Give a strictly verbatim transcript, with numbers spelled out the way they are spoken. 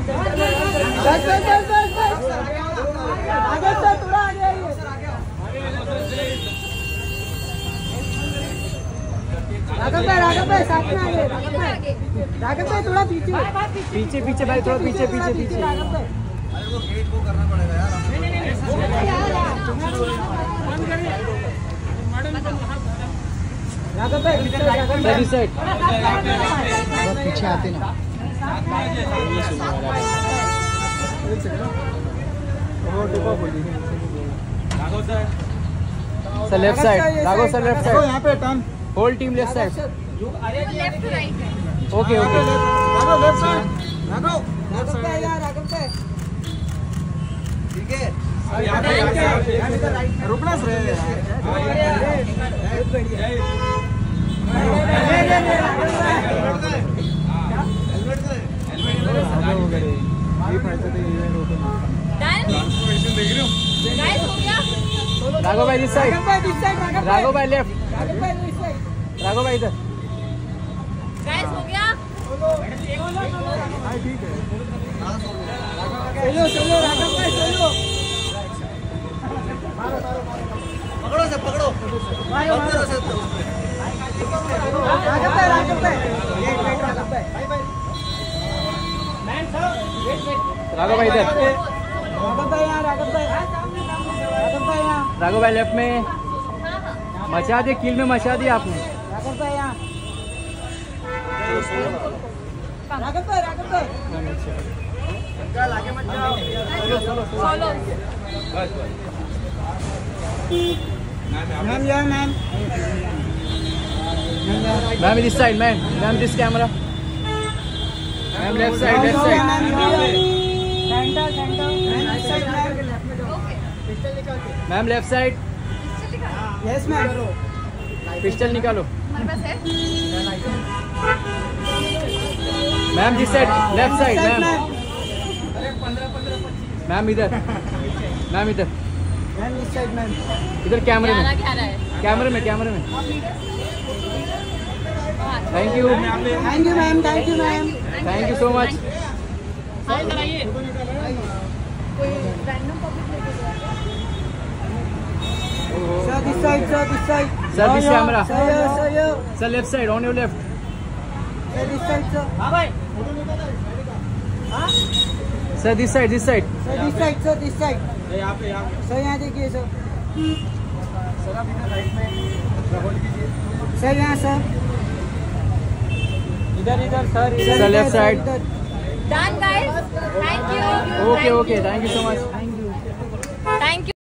आगे से थोड़ा आगे आइए। राघव भाई, राघव भाई साथ में आइए। राघव भाई, राघव भाई थोड़ा पीछे पीछे पीछे भाई, थोड़ा पीछे पीछे पीछे। राघव भाई, अरे वो गेट को करना पड़ेगा यार। राघव भाई सही साइड बहुत पीछे आते ना। Sir left side, Raghav sir left side. यहाँ पे turn. Whole team left side. Left to right है। Okay okay. Raghav left side. Raghav Raghav भाई यार, राघव भाई ठीक है। रुकना सर। गाइस हो गया। राघव भाई दिस साइड, राघव भाई दिस साइड, राघव राघव भाई लेफ्ट, राघव भाई दिस साइड। राघव भाई इधर। गाइस हो गया। चलो चलो राघव भाई चलो। पकड़ो से पकड़ो। राघव भाई, राघव भाई वेट वेट राघव भाई। राघव भाई इधर। राघव भाई यहाँ, राघव भाई राघव भाई यहाँ, राघव भाई लेफ्ट में मचा दिए, किल में मचा दिया आपने। राघव भाई यहाँ, राघव भाई, राघव भाई फॉलो। मैम यहाँ ma'am. Ma'am this side, ma'am ma'am this camera. Ma'am left side, left side. Centre centre ma'am इस side ma'am. Ma'am left side. Yes ma'am. Pistol निकालो। हमारे पास है। Ma'am this side, left side. Ma'am ma'am इधर, ma'am इधर ma'am इस side ma'am. इधर कैमरे ग्यारह में, ग्यारह है। कैमरे में, कैमरे में। Thank you, thank you ma'am, thank you ma'am. Thank you so much. हाँ इधर आइए। कोई रैंडम पब्लिक लेके गया। Sir this side, sir this side. Sir this camera. Sir yo, sir yo. Sir left side, on your left. Sir this side sir. हाँ भाई। हाँ sir this side, this side. Sir this side, sir this side. यहाँ पे यहाँ sir, यहाँ देखिए sir. Sir आप इधर राइट में होल्ड कीजिए। सर यहाँ सर। इधर इधर sir. Sir left side. Done guys. Thank you. Okay okay, thank you so much. Thank you.